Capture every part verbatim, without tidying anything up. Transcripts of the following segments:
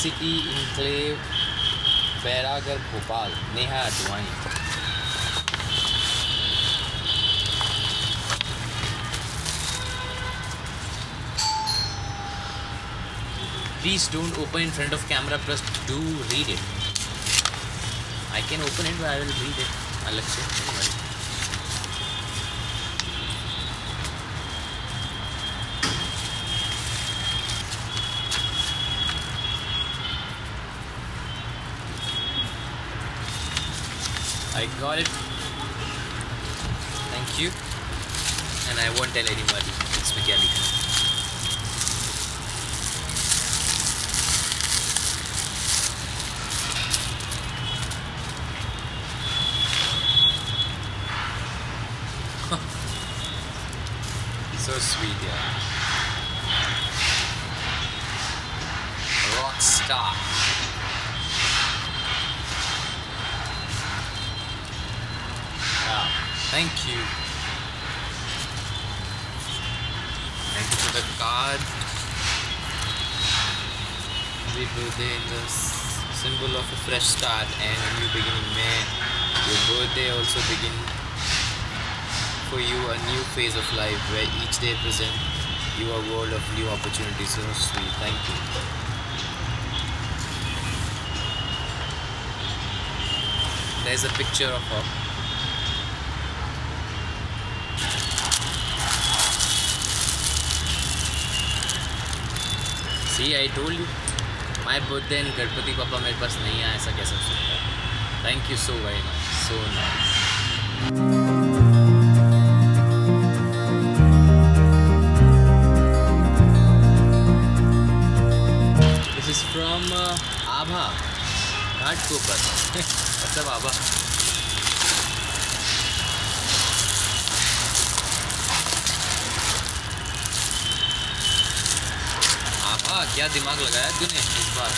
City Enclave, Bairagar, Bhopal. Neha Advani. Please don't open in front of camera, plus do read it. I can open it, but I will read it. Alexa, don't worry. I got it. Thank you. And I won't tell anybody. It's mechanical. So sweet, yeah. Rock star. Yeah. Thank you. Thank you for the card. Happy birthday in the symbol of a fresh start and a new beginning. May your birthday also begin for you a new phase of life where each day present you a world of new opportunities. So sweet. Thank you. There's a picture of her. See, I told you. My birthday and Ganpati Papa मेरे पास नहीं है, ऐसा कैसे हो सकता है? Thank you so very much. So nice. This is from uh, Abha, Ghatkopar. What's up, Abha? Abha, क्या दिमाग लगाया तूने इस बार?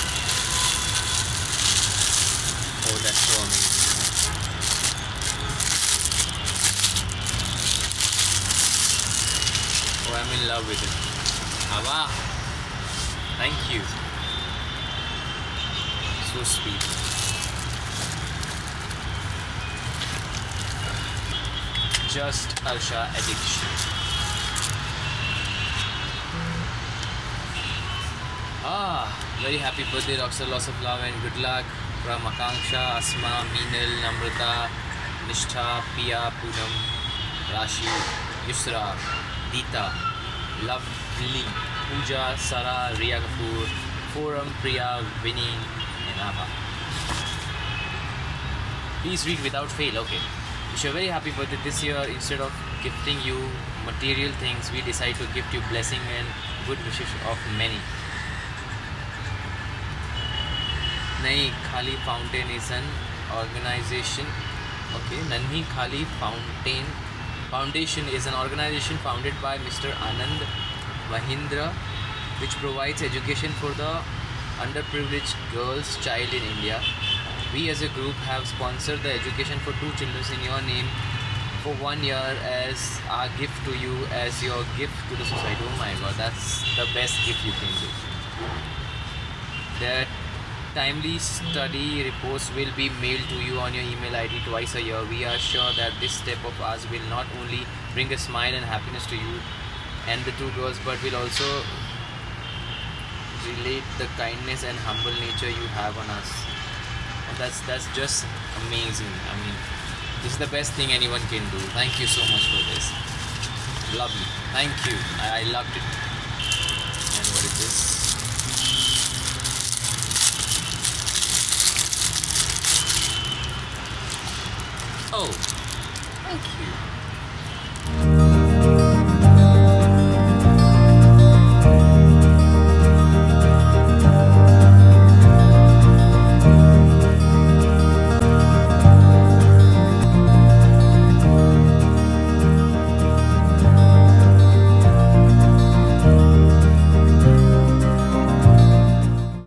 Oh, that's so amazing. Oh, I'm in love with it. Abha, thank you. So sweet. Just Arsha addiction. Ah, very happy birthday, Rockstar. Lots of love and good luck from Akanksha, Asma, Meenal, Namrata, Nishtha, Pia, Poonam, Rashi, Yusra, Deeta, Lovely, Pooja, Sara, Riya Kapoor, Forum, Priya, Vinny, and Abha. Please read without fail. Okay. Wish you a very happy birthday this year. Instead of gifting you material things, we decide to gift you blessing and good wishes of many. Nahi Khali Fountain is an organization. Okay, Nanhi Khali Fountain Foundation is an organization founded by Mister Anand Mahindra, which provides education for the underprivileged girls child in India. We as a group have sponsored the education for two children in your name for one year as our gift to you, as your gift to the society. Oh my God, that's the best gift you can do. That timely study reports will be mailed to you on your email I D twice a year. We are sure that this step of ours will not only bring a smile and happiness to you and the two girls, but will also relate the kindness and humble nature you have on us. And that's that's just amazing. I mean, this is the best thing anyone can do. Thank you so much for this. Lovely. Thank you. I, I loved it. And what is this? Oh,